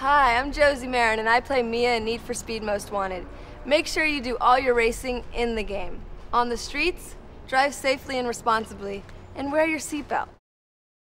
Hi, I'm Josie Maran, and I play Mia in Need for Speed Most Wanted. Make sure you do all your racing in the game. On the streets, drive safely and responsibly, and wear your seatbelt.